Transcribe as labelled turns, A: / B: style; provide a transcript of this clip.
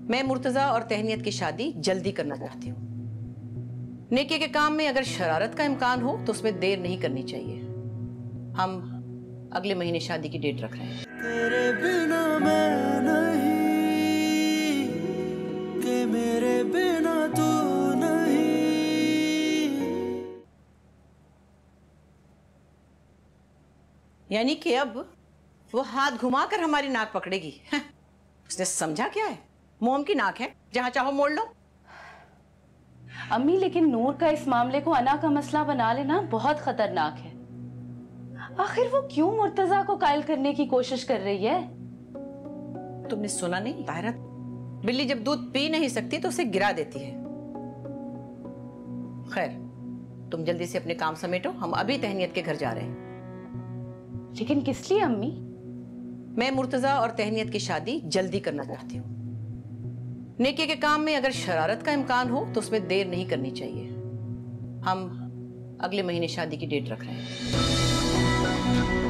A: मैं मुर्तजा और तहनीत की शादी जल्दी करना चाहती हूँ। नेकी के काम में अगर शरारत का इम्कान हो तो उसमें देर नहीं करनी चाहिए। हम अगले महीने शादी की डेट रख रहे हैं।
B: तेरे बिना मैं नहीं, कि मेरे बिना तू नहीं।
A: यानी कि अब वो हाथ घुमाकर हमारी नाक पकड़ेगी। उसने समझा क्या है? मोम की नाक है, जहां चाहो मोड़ लो।
C: अम्मी, लेकिन नूर का इस मामले को अना का मसला बना लेना बहुत खतरनाक है। आखिर वो क्यों मुर्तजा को कायल करने की कोशिश कर रही है?
A: तुमने सुना नहीं ताहिरा? बिल्ली जब दूध पी नहीं सकती तो उसे गिरा देती है। खैर, तुम जल्दी से अपने काम समेटो, हम अभी तहनीत के घर जा रहे हैं।
C: लेकिन किस लिए अम्मी?
A: मैं मुर्तजा और तहनीत की शादी जल्दी करना चाहती हूँ। नेकी के काम में अगर शरारत का इम्कान हो तो उसमें देर नहीं करनी चाहिए। हम अगले महीने शादी की डेट रख रहे हैं।